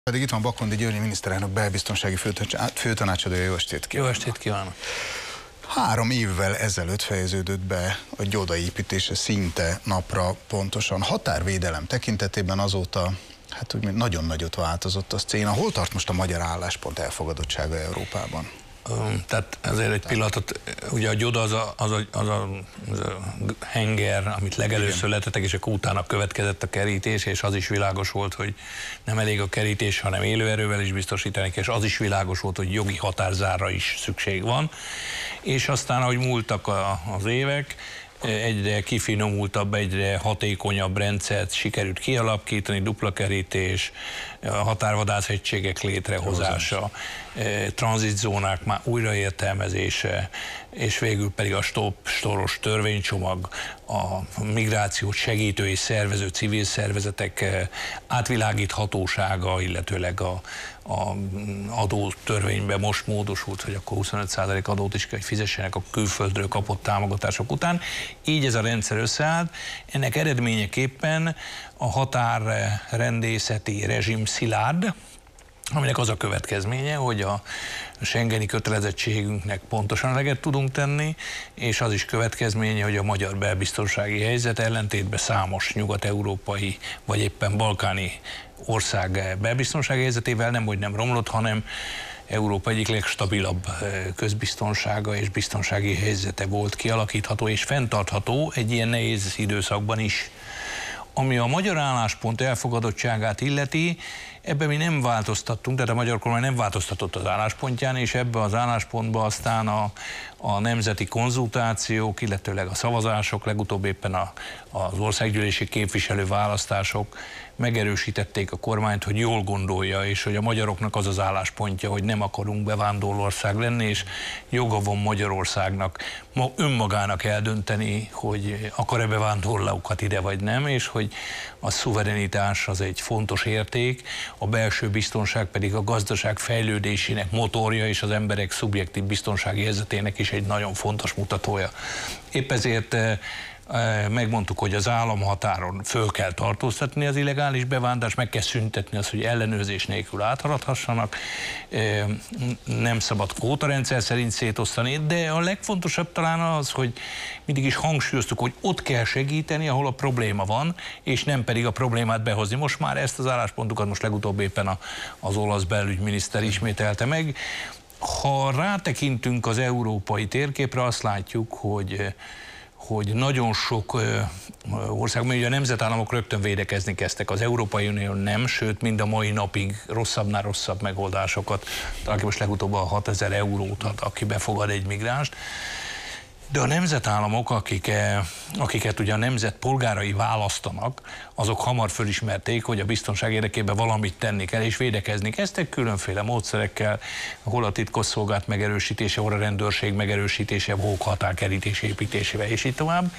Pedig itt van Bakondi György miniszterelnök belbiztonsági főtanácsadója. Jó estét kívánok! Jó estét kívánok! 3 évvel ezelőtt fejeződött be a Gyoda építése szinte napra pontosan. Határvédelem tekintetében azóta hát úgy nagyon nagyot változott a szcéna. Hol tart most a magyar álláspont elfogadottsága Európában? Tehát ezért egy pillanatot, ugye a Gyoda az a henger, amit legelőször letettek, és akkor utána következett a kerítés, és az is világos volt, hogy nem elég a kerítés, hanem élőerővel is biztosítani, és az is világos volt, hogy jogi határzárra is szükség van. És aztán, ahogy múltak az évek, egyre kifinomultabb, egyre hatékonyabb rendszert sikerült kialakítani, dupla kerítés, határvadászegységek létrehozása, tranzitzónák már újraértelmezése, és végül pedig a storos törvénycsomag, a migrációt segítő és szervező civil szervezetek átvilágíthatósága, illetőleg a adótörvényben most módosult, hogy akkor 25% adót is kell, hogy fizessenek a külföldről kapott támogatások után. Így ez a rendszer összeállt. Ennek eredményeképpen a határrendészeti rezsim szilárd, aminek az a következménye, hogy a schengeni kötelezettségünknek pontosan eleget tudunk tenni, és az is következménye, hogy a magyar belbiztonsági helyzet ellentétben számos nyugat-európai vagy éppen balkáni ország belbiztonsági helyzetével nem romlott, hanem Európa egyik legstabilabb közbiztonsága és biztonsági helyzete volt kialakítható és fenntartható egy ilyen nehéz időszakban is. Ami a magyar álláspont elfogadottságát illeti, ebben mi nem változtattunk, tehát a magyar kormány nem változtatott az álláspontján, és ebbe az álláspontba aztán a nemzeti konzultációk, illetőleg a szavazások, legutóbb éppen az országgyűlési képviselő választások megerősítették a kormányt, hogy jól gondolja, és hogy a magyaroknak az az álláspontja, hogy nem akarunk bevándorló ország lenni, és joga van Magyarországnak önmagának eldönteni, hogy akar-e bevándorlókat ide vagy nem, és hogy a szuverenitás az egy fontos érték, a belső biztonság pedig a gazdaság fejlődésének motorja, és az emberek szubjektív biztonsági helyzetének is egy nagyon fontos mutatója. Épp ezért megmondtuk, hogy az államhatáron föl kell tartóztatni az illegális bevándorlást, meg kell szüntetni azt, hogy ellenőrzés nélkül áthaladhassanak, nem szabad kvótarendszer szerint szétosztani, de a legfontosabb talán az, hogy mindig is hangsúlyoztuk, hogy ott kell segíteni, ahol a probléma van, és nem pedig a problémát behozni. Most már ezt az álláspontokat most legutóbb éppen az olasz belügyminiszter ismételte meg. Ha rátekintünk az európai térképre, azt látjuk, hogy nagyon sok országban, ugye a nemzetállamok rögtön védekezni kezdtek, az Európai Unió nem, sőt mind a mai napig rosszabbnál rosszabb megoldásokat, aki most legutóbb a 6000 eurót ad, aki befogad egy migránst. De a nemzetállamok, akiket ugye a nemzet polgárai választanak, azok hamar fölismerték, hogy a biztonság érdekében valamit tenni kell, és védekezni kezdtek különféle módszerekkel, hol a titkosszolgálat megerősítése, hol a rendőrség megerősítése, hol határkerítés építésével, és így tovább.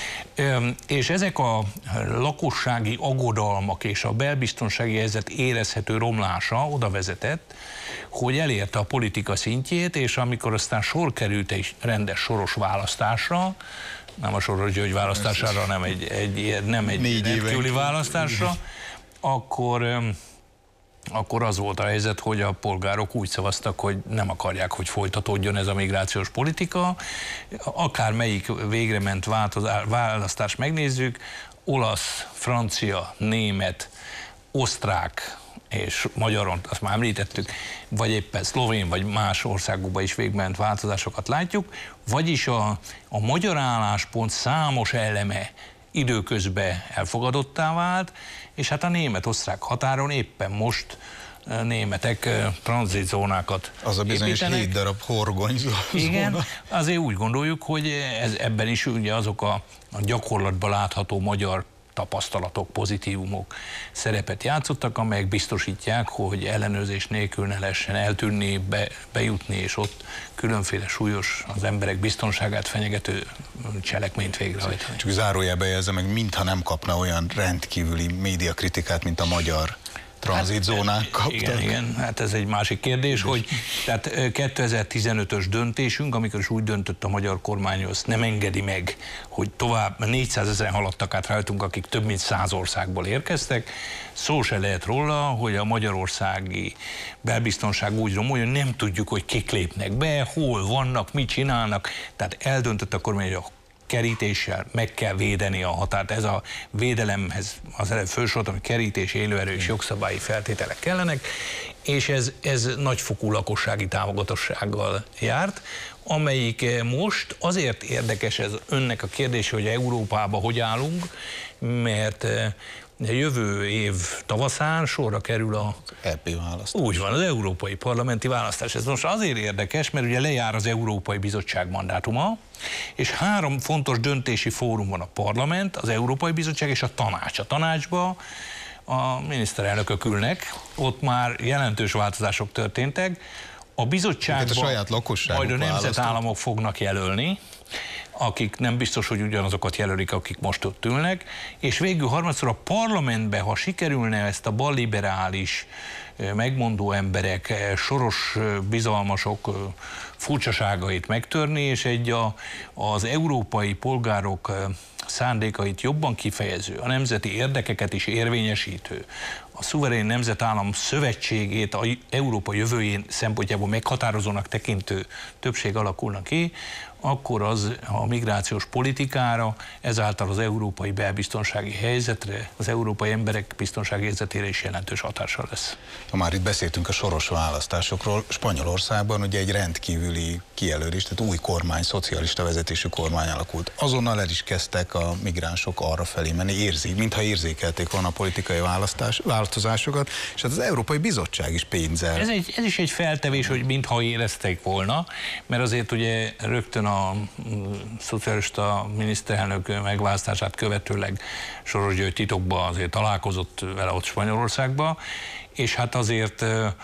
És ezek a lakossági aggodalmak és a belbiztonsági helyzet érezhető romlása oda vezetett, hogy elérte a politika szintjét, és amikor aztán sor került egy rendes soros választásra, nem a Soros György választására, nem egy rendkívüli választásra, akkor az volt a helyzet, hogy a polgárok úgy szavaztak, hogy nem akarják, hogy folytatódjon ez a migrációs politika. Akármelyik végrement választást megnézzük, olasz, francia, német, osztrák és magyaron, azt már említettük, vagy éppen szlovén, vagy más országokban is végment változásokat látjuk, vagyis a magyar álláspont számos eleme időközben elfogadottá vált, és hát a német-osztrák határon éppen most németek tranzitzónákat az a bizonyos 7 darab horgonyzóna. Igen, azért úgy gondoljuk, hogy ebben is ugye azok a gyakorlatban látható magyar tapasztalatok, pozitívumok szerepet játszottak, amelyek biztosítják, hogy ellenőrzés nélkül ne lehessen eltűnni, bejutni, és ott különféle súlyos, az emberek biztonságát fenyegető cselekményt végrehajtani. Csak zárójelbe jelzem meg, mintha nem kapna olyan rendkívüli médiakritikát, mint a magyar tranzitzónák kaptak. Igen, hát ez egy másik kérdés, hogy tehát 2015-ös döntésünk, amikor is úgy döntött a magyar kormány, hogy nem engedi meg, hogy tovább 400 000 haladtak át rajtunk, akik több mint 100 országból érkeztek. Szó se lehet róla, hogy a magyarországi belbiztonság úgy romol, hogy nem tudjuk, hogy kik lépnek be, hol vannak, mit csinálnak. Tehát eldöntött a kormány, hogy a kerítéssel meg kell védeni a határt. Ez a védelemhez az előbb felsoroltam, hogy kerítés, élőerő és jogszabályi feltételek kellenek, és ez nagyfokú lakossági támogatossággal járt, amelyik most azért érdekes ez önnek a kérdés, hogy Európában hogy állunk, mert jövő év tavaszán sorra kerül a EP választás. Úgy van, az európai parlamenti választás. Ez most azért érdekes, mert ugye lejár az Európai Bizottság mandátuma, és 3 fontos döntési fórum van: a parlament, az Európai Bizottság és a tanács. A tanácsba a miniszterelnökök ülnek, ott már jelentős változások történtek. A bizottságban majd a nemzetállamok fognak jelölni, akik nem biztos, hogy ugyanazokat jelölik, akik most ott ülnek, és végül harmadszor a parlamentbe, ha sikerülne ezt a balliberális, megmondó emberek, soros bizalmasok furcsaságait megtörni, és az európai polgárok szándékait jobban kifejező, a nemzeti érdekeket is érvényesítő, a szuverén nemzetállam szövetségét a Európa jövőjén szempontjából meghatározónak tekintő többség alakulna ki, akkor az a migrációs politikára, ezáltal az európai belbiztonsági helyzetre, az európai emberek biztonsági helyzetére is jelentős hatással lesz. Ha már itt beszéltünk a soros választásokról, Spanyolországban ugye egy rendkívüli kijelölés, tehát új kormány, szocialista vezetésű kormány alakult. Azonnal el is kezdtek a migránsok arra felé menni, mintha érzékelték volna a politikai változásokat, és hát az Európai Bizottság is pénzzel. Ez is egy feltevés, hogy mintha érezték volna, mert azért ugye rögtön a szocialista miniszterelnök megválasztását követőleg Soros György titokban azért találkozott vele ott Spanyolországban, és hát azért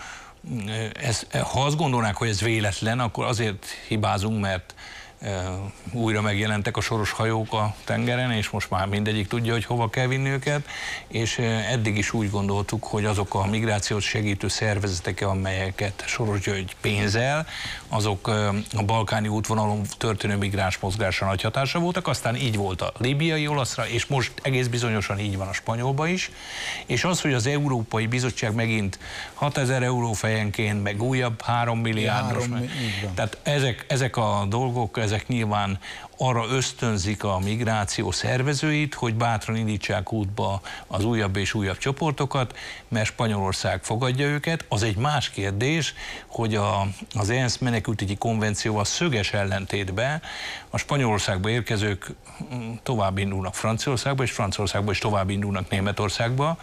ha azt gondolnák, hogy ez véletlen, akkor azért hibázunk, mert újra megjelentek a soros hajók a tengeren, és most már mindegyik tudja, hogy hova kell vinni őket, és eddig is úgy gondoltuk, hogy azok a migrációt segítő szervezetek, amelyeket Soros György pénzel, azok a balkáni útvonalon történő migráns mozgásra nagy hatása voltak, aztán így volt a líbiai olaszra, és most egész bizonyosan így van a spanyolba is, és az, hogy az Európai Bizottság megint 6000 euró fejenként, meg újabb 3 milliárdos, tehát ezek a dolgok, ezek nyilván arra ösztönzik a migráció szervezőit, hogy bátran indítsák útba az újabb és újabb csoportokat, mert Spanyolország fogadja őket. Az egy más kérdés, hogy az ENSZ menekültügyi konvencióval szöges ellentétben a Spanyolországba érkezők tovább indulnak Franciaországba, és Franciaországba is tovább indulnak Németországba.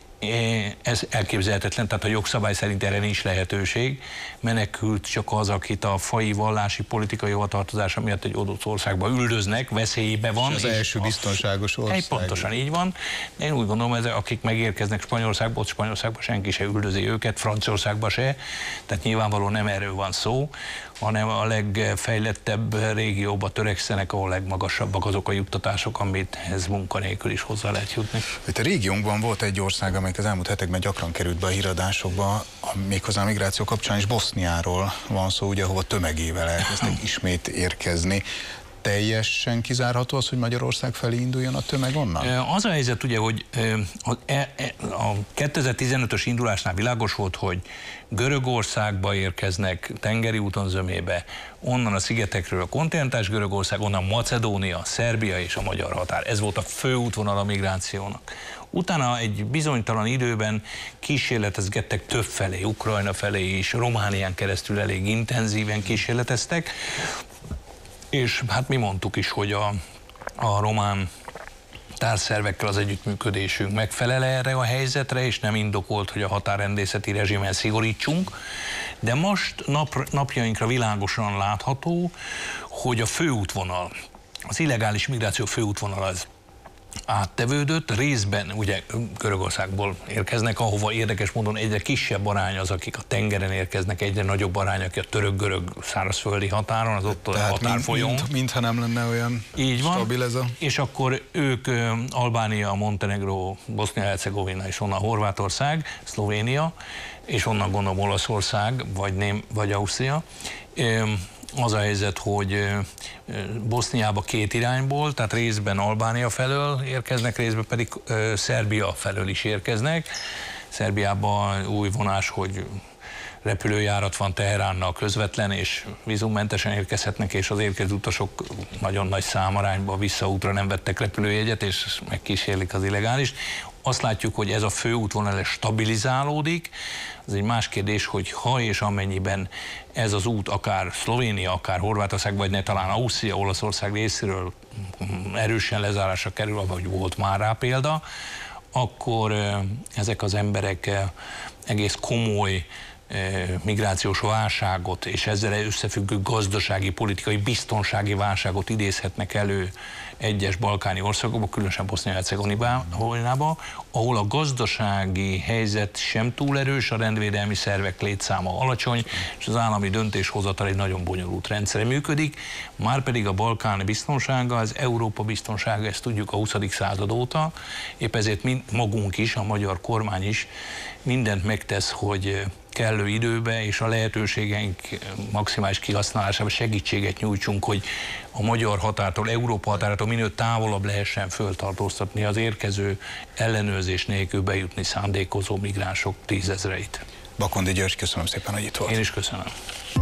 Ez elképzelhetetlen, tehát a jogszabály szerint erre nincs lehetőség. Menekült csak az, akit a faji, vallási, politikai hovatartozása miatt egy adott országban üldöznek, veszélybe van. És az első biztonságos ország. Pontosan így van. Én úgy gondolom, hogy akik megérkeznek Spanyolországba, ott Spanyolországban senki se üldözi őket, Franciaországban se, tehát nyilvánvalóan nem erről van szó, hanem a legfejlettebb régióba törekszenek, ahol legmagasabbak azok a juttatások, amit ez munkanélkül is hozzá lehet jutni. Itt a régiónkban volt egy ország, amelyik az elmúlt hetekben gyakran került be a híradásokba, méghozzá a migráció kapcsán is Boszniáról van szó, ugye, ahova tömegével elkezdtek ismét érkezni. Teljesen kizárható az, hogy Magyarország felé induljon a tömeg onnan? Az a helyzet ugye, hogy a 2015-ös indulásnál világos volt, hogy Görögországba érkeznek tengeri úton zömébe, onnan a szigetekről a kontinentális Görögország, onnan Macedónia, Szerbia és a magyar határ. Ez volt a fő útvonal a migrációnak. Utána egy bizonytalan időben kísérletezgettek többfelé, Ukrajna felé és Románián keresztül elég intenzíven kísérleteztek, és hát mi mondtuk is, hogy a román társzervekkel az együttműködésünk megfelel erre a helyzetre, és nem indokolt, hogy a határrendészeti rezsimen szigorítsunk, de most napjainkra világosan látható, hogy a főútvonal, az illegális migráció főútvonal az áttevődött, részben ugye Görögországból érkeznek, ahova érdekes módon egyre kisebb arány az, akik a tengeren érkeznek, egyre nagyobb arány, aki a török-görög szárazföldi határon, az ott a határfolyón. Mintha nem lenne olyan így van, stabil ez a... És akkor ők Albánia, Montenegró, Bosznia-Hercegovina és onnan Horvátország, Szlovénia, és onnan gondolom Olaszország, vagy Ausztria. Az a helyzet, hogy Boszniába két irányból, tehát részben Albánia felől érkeznek, részben pedig Szerbia felől is érkeznek. Szerbiában új vonás, hogy repülőjárat van Teheránnal közvetlen, és vízummentesen érkezhetnek, és az érkező utasok nagyon nagy számarányban visszaútra nem vettek repülőjegyet, és megkísérlik az illegális. Azt látjuk, hogy ez a főútvonal stabilizálódik. Ez egy más kérdés, hogy ha és amennyiben ez az út akár Szlovénia, akár Horvátország, vagy ne talán Ausztria, Olaszország részéről erősen lezárásra kerül, vagy volt már rá példa, akkor ezek az emberek egész komoly migrációs válságot és ezzel összefüggő gazdasági, politikai, biztonsági válságot idézhetnek elő egyes balkáni országokban, különösen Bosznia-Hercegovinában, ahol a gazdasági helyzet sem túl erős, a rendvédelmi szervek létszáma alacsony, és az állami döntéshozatal egy nagyon bonyolult rendszere működik, márpedig a Balkán biztonsága, az Európa biztonsága, ezt tudjuk a 20. század óta, épp ezért mi magunk is, a magyar kormány is mindent megtesz, hogy kellő időbe és a lehetőségeink maximális kihasználásában segítséget nyújtsunk, hogy a magyar határtól, Európa határától minél távolabb lehessen föltartóztatni az érkező ellenőrzés nélkül bejutni szándékozó migránsok tízezreit. Bakondi György, köszönöm szépen, hogy itt volt. Én is köszönöm.